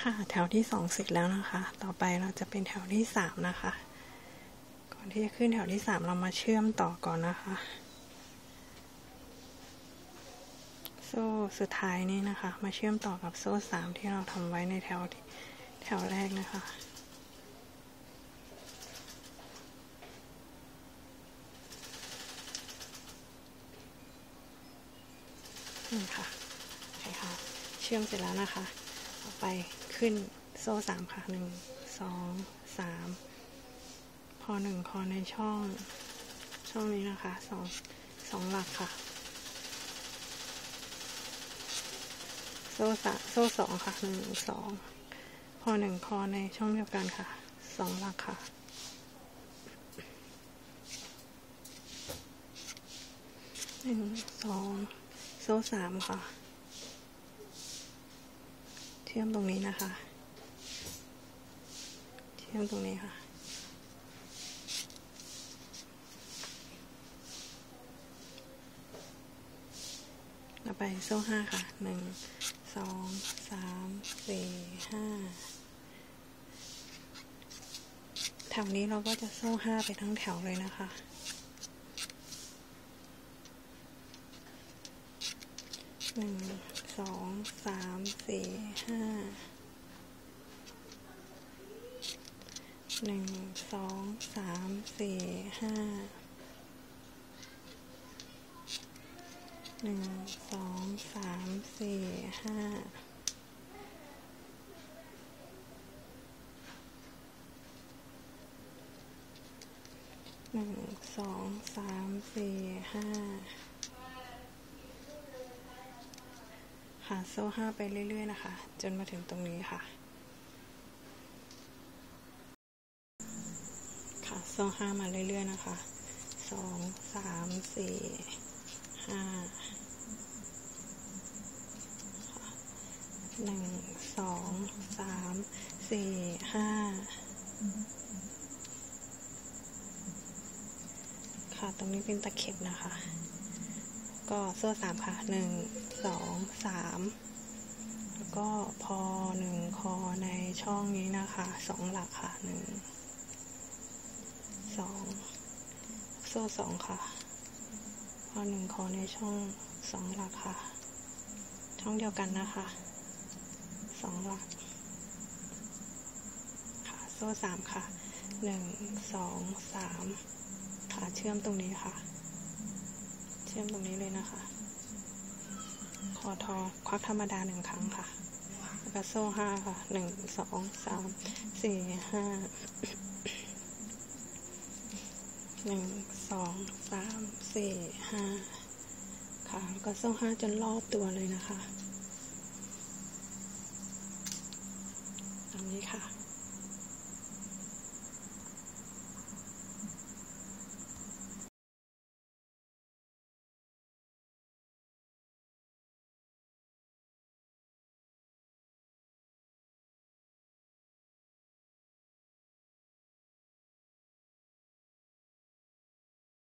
ค่ะแถวที่2เสร็จแล้วนะคะต่อไปเราจะเป็นแถวที่3นะคะก่อนที่จะขึ้นแถวที่3เรามาเชื่อมต่อก่อนนะคะโซ่สุดท้ายนี้นะคะมาเชื่อมต่อกับโซ่3ที่เราทำไว้ในแถวแรกนะคะนี่ค่ะโอเคค่ะเชื่อมเสร็จแล้วนะคะต่อไปขึ้นโซ่3ค่ะ1 2 3พอ1คอในช่องนี้นะคะ2หลักค่ะโซ่2ค่ะ1 2พอ1คอในช่องเดียวกันค่ะ2หลักค่ะ1 2โซ่3ค่ะเชื่อมตรงนี้นะคะเชื่อมตรงนี้ค่ะต่อไปโซ่5ค่ะ1 2 3 4 5แถวนี้เราก็จะโซ่5ไปทั้งแถวเลยนะคะ1 2 3 4 5 1 2 3 4 5 1 2 3 4 5 1 2 3 4 5ค่ะโซ่5ไปเรื่อยๆนะคะจนมาถึงตรงนี้ค่ะค่ะโซ่5มาเรื่อยๆนะคะ2 3 4 5 1 2 3 4 5ค่ะตรงนี้เป็นตะเข็บนะคะก็โซ่3ค่ะ1 2 3แล้วก็พอ1คอในช่องนี้นะคะ2หลักค่ะ1 2โซ่2ค่ะพอ1คอในช่อง2หลักค่ะช่องเดียวกันนะคะ2หลักค่ะโซ่3ค่ะ1 2 3ค่ะเชื่อมตรงนี้ค่ะเชื่อมตรงนี้เลยนะคะคอทอควักธรรมดา1ครั้งค่ะแล้วก็โซ่5ค่ะ1 2 3 4 5 1 2 3 4 5ค่ะแล้วก็โซ่5จนรอบตัวเลยนะคะตามนี้ค่ะ